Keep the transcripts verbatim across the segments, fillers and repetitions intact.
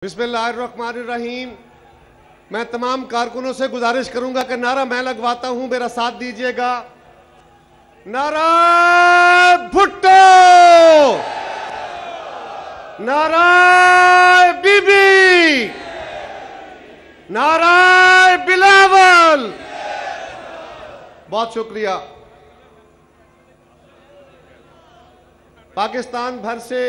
बिस्मिल्लाहिर्रहमानिर्रहीम। मैं तमाम कारकुनों से गुजारिश करूंगा कि नारा मैं लगवाता हूं, मेरा साथ दीजिएगा। नारा भुट्टो, नारा बीबी, नारा बिलावल। बहुत शुक्रिया। पाकिस्तान भर से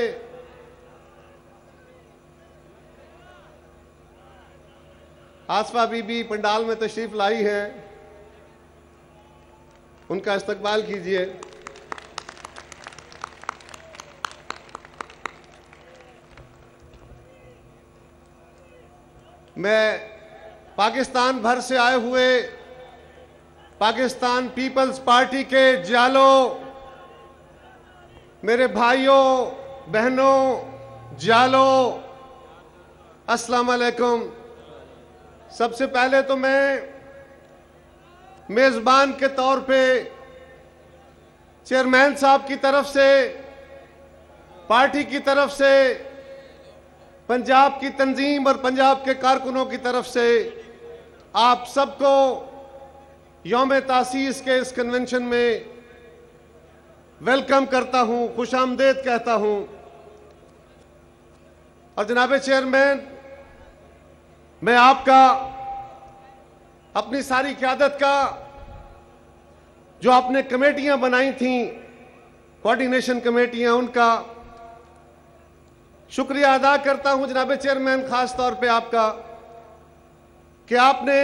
आसफा बीबी पंडाल में तशरीफ लाई है, उनका इस्तकबाल कीजिए। मैं पाकिस्तान भर से आए हुए पाकिस्तान पीपल्स पार्टी के जालों, मेरे भाइयों बहनों जालों, अस्सलाम वालेकुम। सबसे पहले तो मैं मेज़बान के तौर पे चेयरमैन साहब की तरफ से, पार्टी की तरफ से, पंजाब की तंजीम और पंजाब के कारकुनों की तरफ से आप सबको यौम तासीस के इस कन्वेंशन में वेलकम करता हूं, खुशामदीद कहता हूं। और जनाब चेयरमैन, मैं आपका अपनी सारी क़यादत का, जो आपने कमेटियां बनाई थीं, कोऑर्डिनेशन कमेटियां, उनका शुक्रिया अदा करता हूं जनाब चेयरमैन, खास तौर पे आपका, कि आपने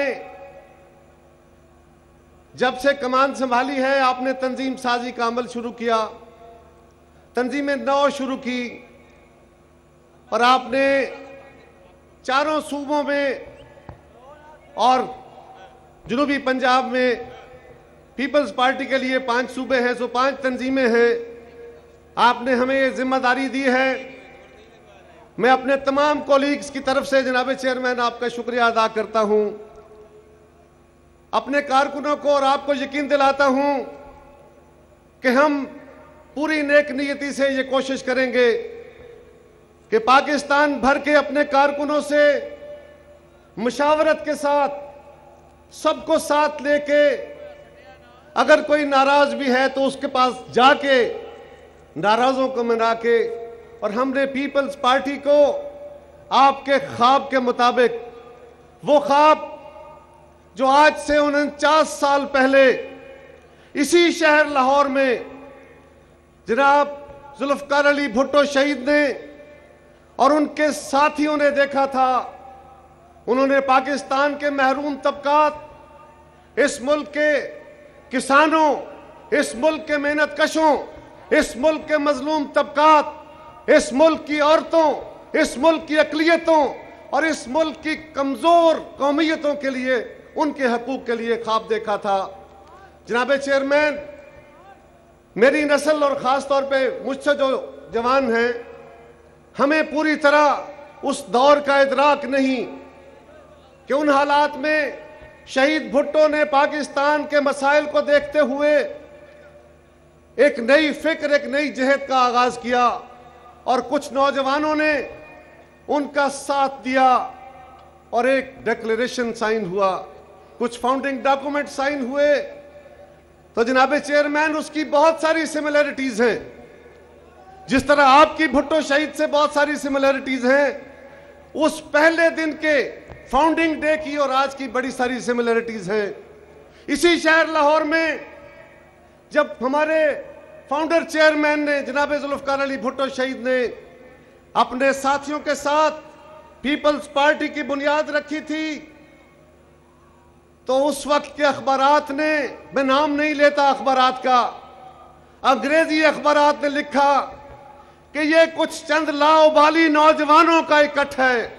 जब से कमान संभाली है आपने तंजीम साजी का अमल शुरू किया, तंजीम नौ शुरू की और आपने चारों सूबों में और जुनूबी पंजाब में पीपल्स पार्टी के लिए पांच सूबे हैं, सो पांच तंजीमें हैं, आपने हमें ये जिम्मेदारी दी है। मैं अपने तमाम कोलीग्स की तरफ से जनाब चेयरमैन आपका शुक्रिया अदा करता हूं। अपने कारकुनों को और आपको यकीन दिलाता हूं कि हम पूरी नेक नियति से ये कोशिश करेंगे कि पाकिस्तान भर के अपने कारकुनों से मुशावरत के साथ, सबको साथ लेके, अगर कोई नाराज भी है तो उसके पास जाके नाराजों को मना के, और हमने पीपल्स पार्टी को आपके ख्वाब के मुताबिक, वो ख्वाब जो आज से उनचास साल पहले इसी शहर लाहौर में जनाब जुल्फ़िकार अली भुट्टो शहीद ने और उनके साथियों ने देखा था, उन्होंने पाकिस्तान के महरूम तबकात, इस मुल्क के किसानों, इस मुल्क के मेहनत कशों, इस मुल्क के मजलूम तबकात, इस मुल्क की औरतों, इस मुल्क की अक़लियतों और इस मुल्क की कमजोर कौमियतों के लिए, उनके हकूक के लिए ख्वाब देखा था। जनाब चेयरमैन, मेरी नस्ल और ख़ास तौर पे मुझसे जो जवान हैं, हमें पूरी तरह उस दौर का इदराक नहीं कि उन हालात में शहीद भुट्टो ने पाकिस्तान के मसाइल को देखते हुए एक नई फिक्र, एक नई जहद का आगाज किया और कुछ नौजवानों ने उनका साथ दिया और एक डिक्लेरेशन साइन हुआ, कुछ फाउंडिंग डॉक्यूमेंट साइन हुए। तो जनाब चेयरमैन, उसकी बहुत सारी सिमिलरिटीज हैं, जिस तरह आपकी भुट्टो शहीद से बहुत सारी सिमिलरिटीज हैं, उस पहले दिन के फाउंडिंग डे की और आज की बड़ी सारी सिमिलरिटीज हैं। इसी शहर लाहौर में जब हमारे फाउंडर चेयरमैन ने, जनाब जुल्फ़िकार अली भुट्टो शहीद ने अपने साथियों के साथ पीपल्स पार्टी की बुनियाद रखी थी, तो उस वक्त के अखबारात ने, मैं नाम नहीं लेता अखबारात का, अंग्रेजी अखबारात ने लिखा कि ये कुछ चंद लाओबाली नौजवानों का इकट्ठ है,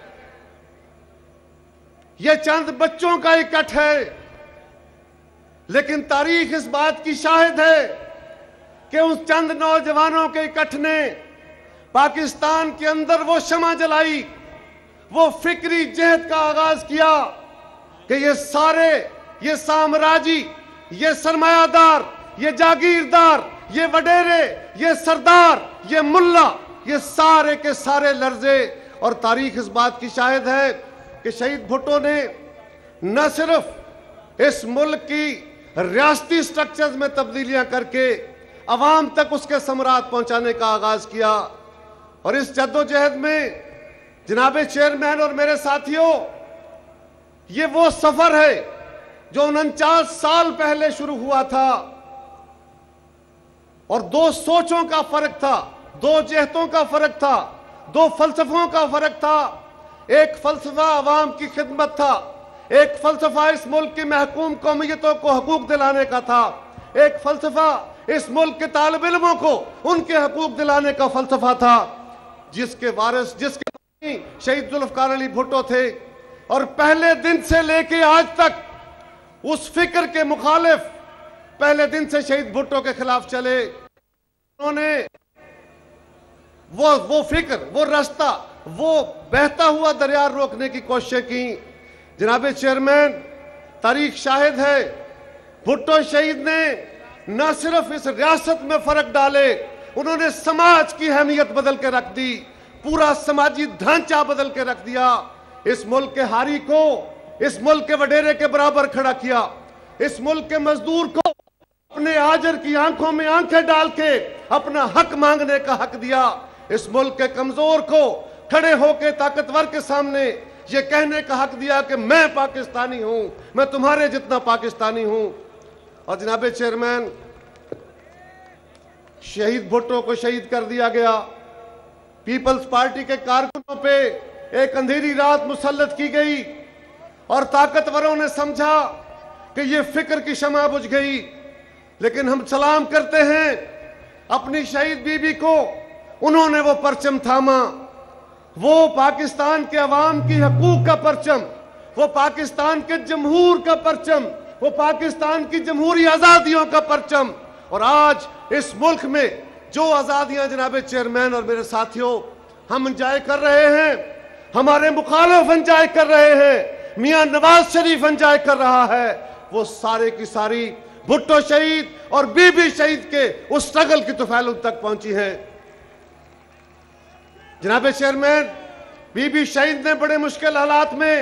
ये चंद बच्चों का इकट्ठ है। लेकिन तारीख इस बात की शाहिद है कि उस चंद नौजवानों के इकट्ठ ने पाकिस्तान के अंदर वो शमा जलाई, वो फिक्री जहद का आगाज किया कि ये सारे, ये साम्राजी, ये सरमायादार, ये जागीरदार, ये वडेरे, ये सरदार, ये मुल्ला, ये सारे के सारे लर्जे اور تاریخ اس بات کی شاہد ہے کہ شہید بھٹو نے نہ صرف اس ملک کی ریاستی سٹرکچرز میں تبدیلیاں کر کے عوام تک اس کے ثمرات پہنچانے کا آغاز کیا، اور اس جد و جہد میں جناب چیئرمین اور میرے ساتھیوں، یہ وہ سفر ہے جو انچاس سال پہلے شروع ہوا تھا، اور دو سوچوں کا فرق تھا، دو جہتوں کا فرق تھا، دو فلسفوں کا فرق تھا۔ ایک فلسفہ عوام کی خدمت تھا، ایک فلسفہ اس ملک کی محکوم قومیتوں کو حقوق دلانے کا تھا، ایک فلسفہ اس ملک کے طالب علموں کو ان کے حقوق دلانے کا فلسفہ تھا، جس کے وارث جس کے شہید ذوالفقار علی بھٹو تھے، اور پہلے دن سے لے کے آج تک اس فکر کے مخالف پہلے دن سے شہید بھٹو کے خلاف چلے۔ انہوں نے وہ وہ فکر، وہ راستہ، وہ بہتا ہوا دریا روکنے کی کوششیں کی۔ جناب چیئرمین، تاریخ شاہد ہے، بھٹو شہید نے نہ صرف اس ریاست میں فرق ڈالے، انہوں نے سماج کی اہمیت بدل کے رکھ دی، پورا سماجی ڈھانچہ بدل کے رکھ دیا، اس ملک کے ہاری کو اس ملک کے وڈیرے کے برابر کھڑا کیا، اس ملک کے مزدور کو اپنے آجر کی آنکھوں میں آنکھیں ڈال کے اپنا حق مانگنے کا حق دیا، اس ملک کے کمزور کو کھڑے ہو کے طاقتور کے سامنے یہ کہنے کا حق دیا کہ میں پاکستانی ہوں، میں تمہارے جتنا پاکستانی ہوں۔ اور جناب چیئرمین، شہید بھٹو کو شہید کر دیا گیا، پیپلز پارٹی کے کارکنوں پہ ایک اندھیری رات مسلط کی گئی، اور طاقتوروں نے سمجھا کہ یہ فکر کی شمع بجھ گئی، لیکن ہم سلام کرتے ہیں اپنی شہید بی بی کو، انہوں نے وہ پرچم تھاما، وہ پاکستان کے عوام کی حقوق کا پرچم، وہ پاکستان کے جمہور کا پرچم، وہ پاکستان کی جمہوری آزادیوں کا پرچم۔ اور آج اس ملک میں جو آزادیاں جناب چیئرمین اور میرے ساتھیوں ہم انجوائے کر رہے ہیں، ہمارے مخالف انجوائے کر رہے ہیں، میاں نواز شریف انجوائے کر رہا ہے، وہ سارے کی ساری بھٹو شہید اور بی بی شہید کے اس سٹرگل کی طفیل تک پہنچی ہیں۔ جناب چیئرمین، بی بی شہید نے بڑے مشکل حالات میں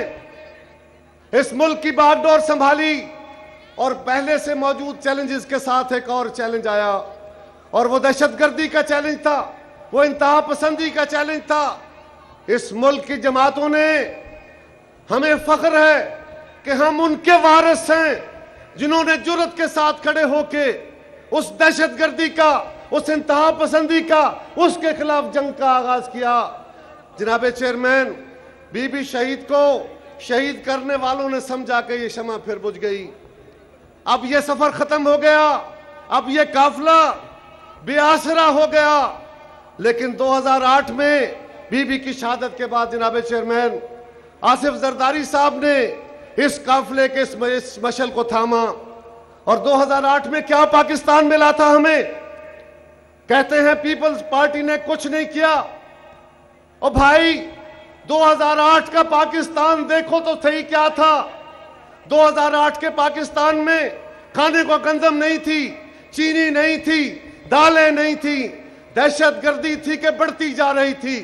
اس ملک کی باغ ڈور سنبھالی، اور پہلے سے موجود چیلنجز کے ساتھ ایک اور چیلنج آیا، اور وہ دہشت گردی کا چیلنج تھا، وہ انتہا پسندی کا چیلنج تھا۔ اس ملک کی جماعتوں نے، ہمیں فخر ہے کہ ہم ان کے وارث ہیں جنہوں نے جرأت کے ساتھ کھڑے ہو کے اس دہشت گردی کا، اس انتہا پسندی کا، اس کے خلاف جنگ کا آغاز کیا۔ جناب چیئرمین، بی بی شہید کو شہید کرنے والوں نے سمجھا کہ یہ شمع پھر بجھ گئی، اب یہ سفر ختم ہو گیا، اب یہ قافلہ بے آسرا ہو گیا۔ لیکن دو ہزار آٹھ میں بی بی کی شہادت کے بعد جناب چیئرمین، آصف زرداری صاحب نے اس قافلے کے اس مشعل کو تھاما، اور دو ہزار آٹھ میں کیا پاکستان ملا تھا ہمیں؟ کہتے ہیں پیپلز پارٹی نے کچھ نہیں کیا۔ اور بھائی، دو ہزار آٹھ کا پاکستان دیکھو تو صحیح کیا تھا۔ دو ہزار آٹھ کے پاکستان میں کھانے کو گندم نہیں تھی، چینی نہیں تھی، دالیں نہیں تھی، دہشت گردی تھی کہ بڑھتی جا رہی تھی۔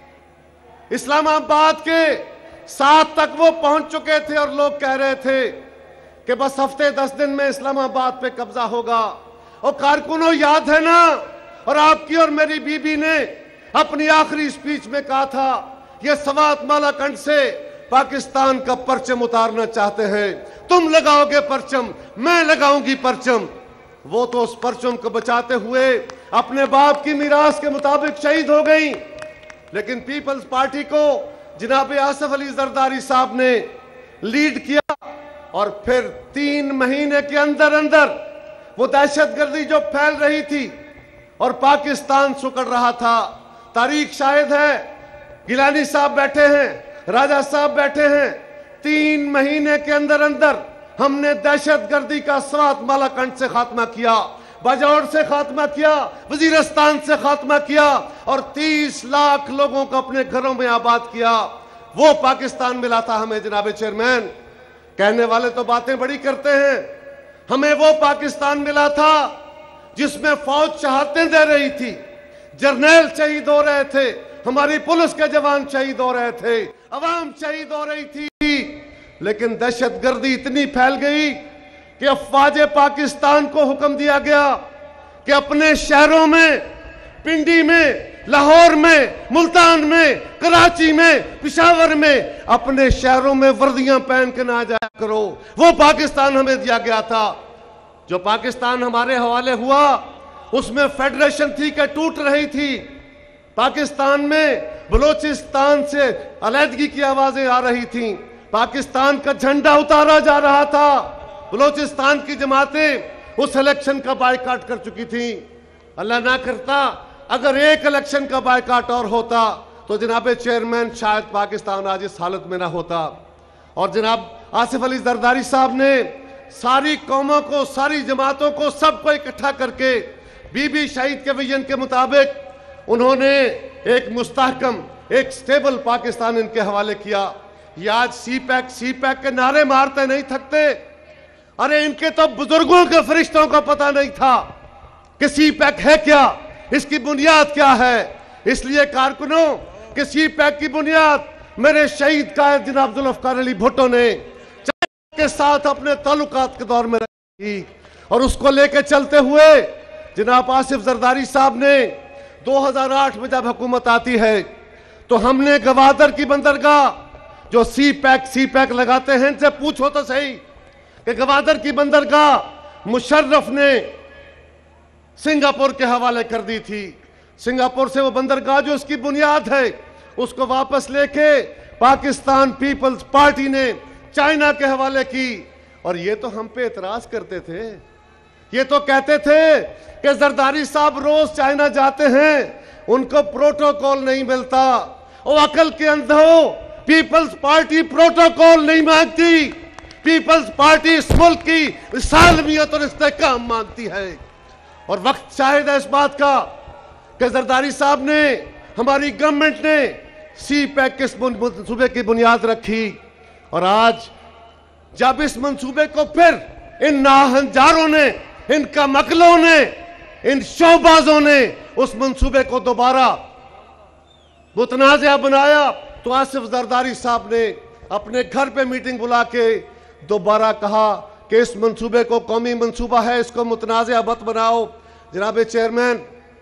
اسلام آباد کے ساتھ تک وہ پہنچ چکے تھے، اور لوگ کہہ رہے تھے کہ بس ہفتے دس دن میں اسلام آباد پہ قبضہ ہوگا۔ اور کارکنوں یاد ہے نا، اور آپ کی اور میری بی بی نے اپنی آخری سپیچ میں کہا تھا، یہ سوات مالا کنڈ سے پاکستان کا پرچم اتارنا چاہتے ہیں، تم لگاؤ گے پرچم، میں لگاؤں گی پرچم۔ وہ تو اس پرچم کو بچاتے ہوئے اپنے باپ کی میراث کے مطابق شہید ہو گئیں، لیکن پیپلز پارٹی کو جناب آصف علی زرداری صاحب نے لیڈ کیا، اور پھر تین مہینے کے اندر اندر وہ دہشت گردی جو پھیل رہی تھی اور پاکستان سکڑ رہا تھا، تاریخ شاہد ہے، گیلانی صاحب بیٹھے ہیں، راجہ صاحب بیٹھے ہیں، تین مہینے کے اندر اندر ہم نے دہشت گردی کا سوات مالا کنڈ سے خاتمہ کیا، باجوڑ سے خاتمہ کیا، وزیرستان سے خاتمہ کیا، اور تیس لاکھ لوگوں کو اپنے گھروں میں آباد کیا۔ وہ پاکستان ملا تھا ہمیں جناب چیئرمین۔ کہنے والے تو باتیں بڑی کرتے ہیں، ہمیں وہ پاکستان ملا تھا جس میں فوج شہادتیں دے رہی تھی، جرنیل شہید ہو رہے تھے، ہماری پولیس کے جوان شہید ہو رہے تھے، عوام شہید ہو رہی تھی، لیکن دہشت گردی اتنی پھیل گئی کہ افواج پاکستان کو حکم دیا گیا کہ اپنے شہروں میں، پنڈی میں، لاہور میں، ملتان میں، کراچی میں، پشاور میں اپنے شہروں میں وردیاں پہن کے نہ جایا کرو۔ وہ پاکستان ہمیں دیا گیا تھا۔ جو پاکستان ہمارے حوالے ہوا اس میں فیڈریشن تھی کہ ٹوٹ رہی تھی، پاکستان میں بلوچستان سے علیحدگی کی آوازیں آ رہی تھیں، پاکستان کا جھنڈا اتارا جا رہا تھا، بلوچستان کی جماعتیں اس الیکشن کا بائیکاٹ کر چکی تھیں۔ اللہ نہ کرتا اگر ایک الیکشن کا بائیکاٹ اور ہوتا تو جناب چیئرمین شاید پاکستان آج اس حالت میں نہ ہوتا۔ اور جناب آصف علی زرداری صاحب نے ساری قوموں کو، ساری جماعتوں کو، سب کو اکٹھا کر کے بی بی شہید کے ویژن کے مطابق انہوں نے ایک مستحکم، ایک سٹیبل پاکستان ان کے حوالے کیا۔ یہ آج سی پیک سی پیک کے نعرے مارتے نہیں تھکتے۔ ارے ان کے تو بزرگوں کے فرشتوں کو پتہ نہیں تھا کہ سی پیک ہے کیا، اس کی بنیاد کیا ہے۔ اس لیے کارکنوں کہ سی پیک کی بنیاد میرے شہید قائد جناب ذوالفقار علی بھٹو نے چائنا کے ساتھ اپنے تعلقات کے دور میں رکھی، اور اس کو لے کے چلتے ہوئے جناب آصف زرداری صاحب نے دو ہزار آٹھ میں جب حکومت آتی ہے تو ہم نے گوادر کی بندرگاہ جو سی پیک سی پیک لگاتے ہیں ان سے پوچھو تو صحیح کہ گوادر کی بندرگاہ مشرف نے سنگاپور کے حوالے کر دی تھی۔ سنگاپور سے وہ بندرگاہ جو اس کی بنیاد ہے اس کو واپس لے کے پاکستان پیپلز پارٹی نے چائنا کے حوالے کی، اور یہ تو ہم پہ اعتراض کرتے تھے، یہ تو کہتے تھے کہ زرداری صاحب روز چائنا جاتے ہیں ان کو پروٹوکول نہیں ملتا۔ وہ عقل کے اندھو، پیپلز پارٹی پروٹوکول نہیں مانگتی، پیپلز پارٹی اس ملک کی سالمیت اور استحکام مانگتی ہے۔ اور وقت شاہد ہے اس بات کا کہ زرداری صاحب نے، ہماری گورنمنٹ نے سی پیک کے منصوبے کی بنیاد رکھی، اور آج جب اس منصوبے کو پھر ان ناہنجاروں نے، ان کمکلوں نے، ان شوبازوں نے اس منصوبے کو دوبارہ متنازع بنایا تو آصف زرداری صاحب نے اپنے گھر پہ میٹنگ بلا کے دوبارہ کہا کہ اس منصوبے کو قومی منصوبہ ہے، اس کو متنازع مت بناؤ۔ جناب چیئرمین،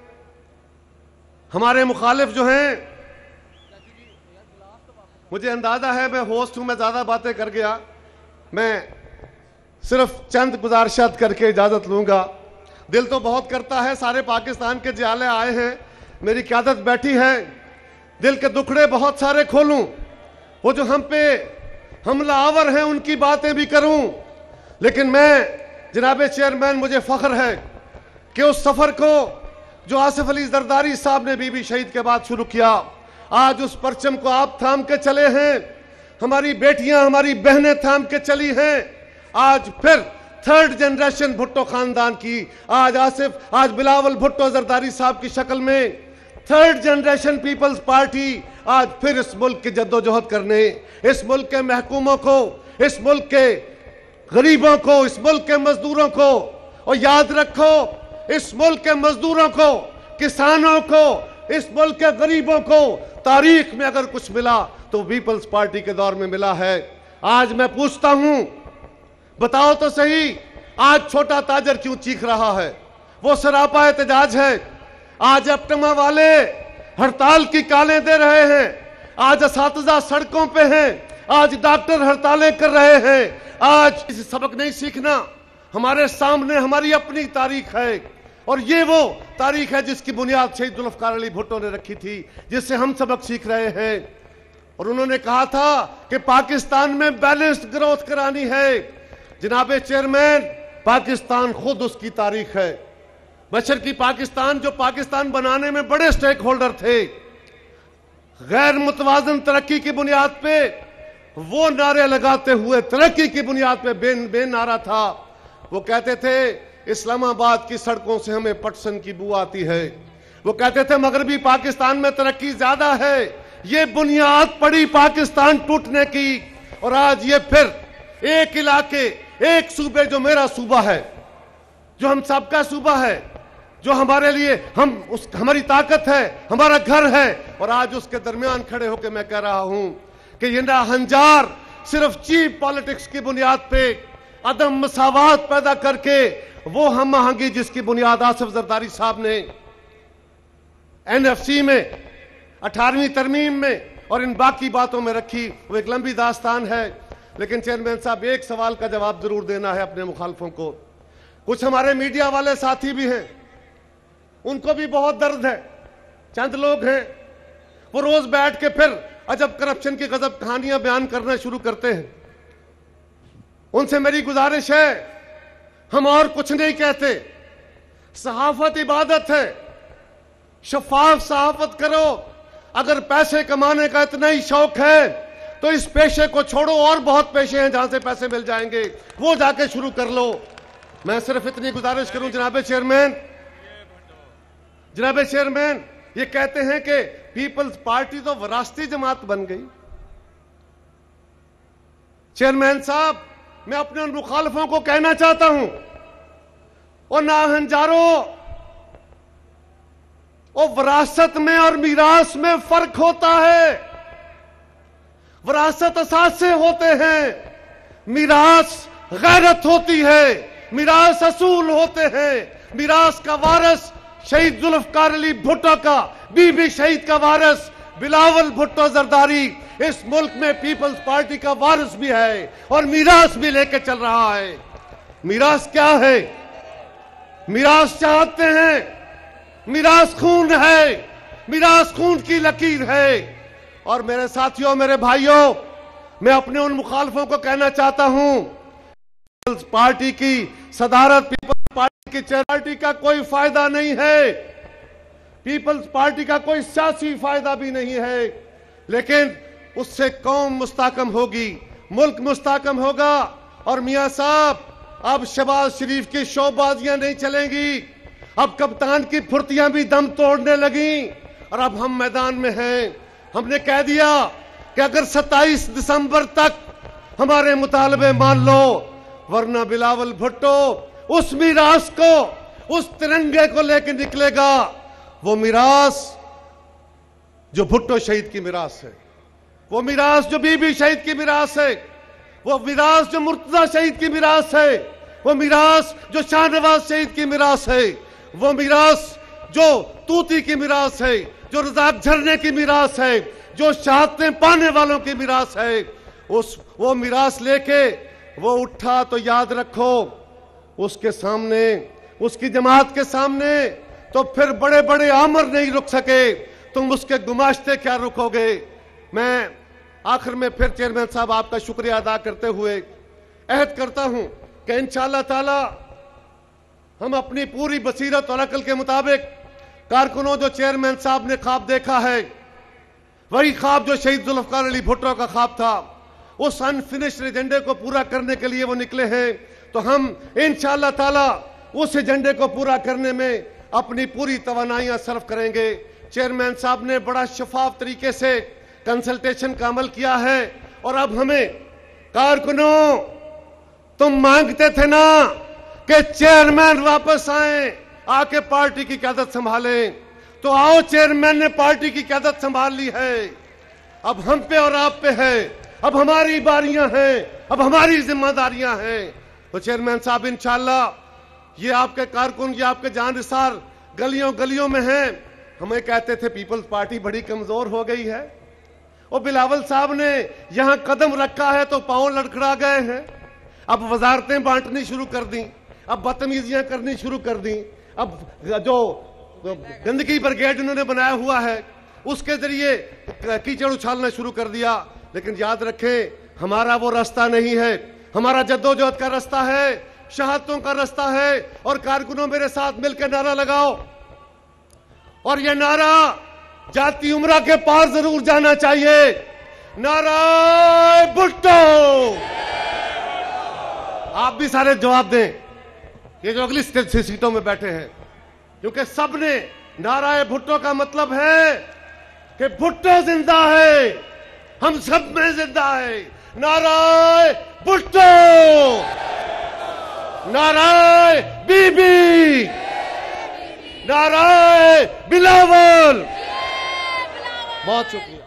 ہمارے مخالف جو ہیں، مجھے اندازہ ہے میں ہوسٹ ہوں، میں زیادہ باتیں کر گیا، میں صرف چند گزارشات کر کے اجازت لوں گا۔ دل تو بہت کرتا ہے، سارے پاکستان کے جالے آئے ہیں، میری قیادت بیٹھی ہے، دل کے دکھڑے بہت سارے کھولوں، وہ جو ہم پہ حملہ آور ہیں ان کی باتیں بھی کروں، لیکن میں جناب چیئرمین مجھے فخر ہے کہ اس سفر کو جو آصف علی زرداری صاحب نے بی بی شہید کے بعد شروع کیا، آج اس پرچم کو آپ تھام کے چلے ہیں، ہماری بیٹیاں، ہماری بہنیں تھام کے چلی ہیں۔ آج پھر تھرڈ جنریشن بھٹو خاندان کی، آج آصف آج بلاول بھٹو زرداری صاحب کی شکل میں تھرڈ جنریشن پیپلز پارٹی آج پھر اس ملک کی جد و جہد کرنے، اس ملک کے محکوموں کو، اس ملک کے غریبوں کو، اس ملک کے مزدوروں کو، اور یاد رکھو اس ملک کے مزدوروں کو، کسانوں کو، اس ملک کے غریبوں کو تاریخ میں اگر کچھ ملا تو پیپلز پارٹی کے دور میں ملا ہے۔ آج میں پوچھتا ہوں، بتاؤ تو صحیح، آج چھوٹا تاجر کیوں چیخ رہا ہے؟ وہ سراپا احتجاج ہے۔ آج اپٹما والے ہڑتال کی کالیں دے رہے ہیں، آج اساتذہ سڑکوں پہ ہیں، آج ڈاکٹر ہڑتالیں کر رہے ہیں۔ آج کسی سبق نہیں سیکھنا، ہمارے سامنے ہماری اپنی تاریخ ہے، اور یہ وہ تاریخ ہے جس کی بنیاد شہید ذوالفقار علی بھٹو نے رکھی تھی، جس سے ہم سبق سیکھ رہے ہیں۔ اور انہوں نے کہا تھا کہ پاکستان میں بیلنسڈ گروتھ کرانی ہے۔ جناب چیئرمین، پاکستان خود اس کی تاریخ ہے۔ مشرقی پاکستان جو پاکستان بنانے میں بڑے سٹیک ہولڈر تھے، غیر متوازن ترقی کی بنیاد پہ وہ نعرے لگاتے ہوئے، ترقی کی بنیاد پہ بے بے نعرہ تھا۔ وہ کہتے تھے اسلام آباد کی سڑکوں سے ہمیں پٹسن کی بو آتی ہے، وہ کہتے تھے مغربی پاکستان میں ترقی زیادہ ہے۔ یہ بنیاد پڑی پاکستان ٹوٹنے کی، اور آج یہ پھر ایک علاقے، ایک صوبے جو میرا صوبہ ہے، جو ہم سب کا صوبہ ہے، جو ہمارے لیے ہم اس ہماری طاقت ہے، ہمارا گھر ہے، اور آج اس کے درمیان کھڑے ہو کے میں کہہ رہا ہوں کہ یہ ناہنجار صرف چیپ پالیٹکس کی بنیاد پہ عدم مساوات پیدا کر کے وہ ہم آہنگی جس کی بنیاد آصف زرداری صاحب نے این ایف سی میں، اٹھارہویں ترمیم میں اور ان باقی باتوں میں رکھی، وہ ایک لمبی داستان ہے. لیکن چیئرمین صاحب ایک سوال کا جواب ضرور دینا ہے اپنے مخالفوں کو. کچھ ہمارے میڈیا والے ساتھی بھی ہیں، ان کو بھی بہت درد ہے. چند لوگ ہیں وہ روز بیٹھ کے پھر عجب کرپشن کی غضب کہانیاں بیان کرنا شروع کرتے ہیں. ان سے میری گزارش ہے، ہم اور کچھ نہیں کہتے. صحافت عبادت ہے، شفاف صحافت کرو. اگر پیسے کمانے کا اتنا ہی شوق ہے تو اس پیشے کو چھوڑو، اور بہت پیشے ہیں جہاں سے پیسے مل جائیں گے، وہ جا کے شروع کر لو. میں صرف اتنی گزارش کروں جناب چیئرمین جناب چیئرمین یہ کہتے ہیں کہ پیپلز پارٹی تو وراثتی جماعت بن گئی. چیئرمین صاحب، میں اپنے ان مخالفوں کو کہنا چاہتا ہوں، اور ناہنجاروں، اور وراثت میں اور میراث میں فرق ہوتا ہے. وراثت اثاثے ہوتے ہیں، میراث غیرت ہوتی ہے، میراث اصول ہوتے ہیں. میراث کا وارث شہید ذوالفقار علی بھٹو کا، بی بی شہید کا وارث بلاول بھٹو زرداری اس ملک میں پیپلز پارٹی کا وارث بھی ہے اور میراث بھی لے کے چل رہا ہے. میراث کیا ہے؟ میراث چاہتے ہیں، میراث خون ہے، میراث خون کی لکیر ہے. اور میرے ساتھیوں، میرے بھائیوں، میں اپنے ان مخالفوں کو کہنا چاہتا ہوں، پیپلز پارٹی کی صدارت، پیپلز پارٹی کی چیئرمین کا کوئی فائدہ نہیں ہے، پیپلز پارٹی کا کوئی سیاسی فائدہ بھی نہیں ہے، لیکن اس سے قوم مستحکم ہوگی، ملک مستحکم ہوگا. اور میاں صاحب، اب شہباز شریف کی شو بازیاں نہیں چلیں گی، اب کپتان کی پھرتیاں بھی دم توڑنے لگیں، اور اب ہم میدان میں ہیں. ہم نے کہہ دیا کہ اگر ستائیس دسمبر تک ہمارے مطالبے مان لو، ورنہ بلاول بھٹو اس میراث کو، اس ترنگے کو لے کے نکلے گا. وہ میراث جو بھٹو شہید کی میراث ہے، وہ میراث جو بی بی شہید کی میراث ہے، وہ میراث جو مرتضی شہید کی میراث ہے، وہ میراث جو شاہ نواز شہید کی میراث ہے، وہ میراث جو توتی کی میراث ہے، جو رزاق جھرنے کی میراث ہے، جو شہادتیں پانے والوں کی میراث ہے. اس وہ میراث لے کے وہ اٹھا تو یاد رکھو، اس کے سامنے، اس کی جماعت کے سامنے تو پھر بڑے بڑے آمر نہیں رک سکے، تم اس کے گماشتے کیا رکو گے. میں آخر میں پھر چیئرمین صاحب آپ کا شکریہ ادا کرتے ہوئے عہد کرتا ہوں کہ انشاءاللہ تعالی ہم اپنی پوری بصیرت اور عقل کے مطابق کارکنوں، جو چیئرمین صاحب نے خواب دیکھا ہے، وہی خواب جو شہید ذوالفقار علی بھٹو کا خواب تھا، اس انفنشڈ ایجنڈے کو پورا کرنے کے لیے وہ نکلے ہیں. تو ہم انشاءاللہ تعالی اس ایجنڈے کو پورا کرنے میں اپنی پوری توانائیاں صرف کریں گے. چیئرمین صاحب نے بڑا شفاف طریقے سے کنسلٹیشن کا عمل کیا ہے، اور اب ہمیں کارکنوں، تم مانگتے تھے نا کہ چیئرمین واپس آئیں، آ کے پارٹی کی قیادت سنبھالیں، تو آؤ، چیئرمین نے پارٹی کی قیادت سنبھال لی ہے. اب ہم پہ اور آپ پہ ہے، اب ہماری باریاں ہیں، اب ہماری ذمہ داریاں ہیں. تو چیئرمین صاحب انشاءاللہ یہ آپ کے کارکن، یہ آپ کے جان نثار گلیوں گلیوں میں ہیں. ہمیں کہتے تھے پیپلز پارٹی بڑی کمزور ہو گئی ہے، اور بلاول صاحب نے یہاں قدم رکھا ہے تو پاؤں لڑکھڑا گئے ہیں. اب وزارتیں بانٹنی شروع کر دیں، اب بدتمیزیاں کرنی شروع کر دیں، اب جو گندگی بریگیڈ انہوں نے بنایا ہوا ہے اس کے ذریعے کیچڑ اچھالنا شروع کر دیا. لیکن یاد رکھیں، ہمارا وہ راستہ نہیں ہے، ہمارا جدوجہد کا راستہ ہے، شہادتوں کا راستہ ہے. اور کارکنوں میرے ساتھ مل کے نعرہ لگاؤ، اور یہ نعرہ جاتی عمرہ کے پار ضرور جانا چاہیے. نعرہ بھٹو. آپ بھی سارے جواب دیں، یہ جو اگلی سیٹوں میں بیٹھے ہیں، کیونکہ سب نے نعرہ بھٹو کا مطلب ہے کہ بھٹو زندہ ہے، ہم سب میں زندہ ہے. نعرہ بھٹو، نعرہ بی بی، نعرہ بلاول. بہت شکریہ.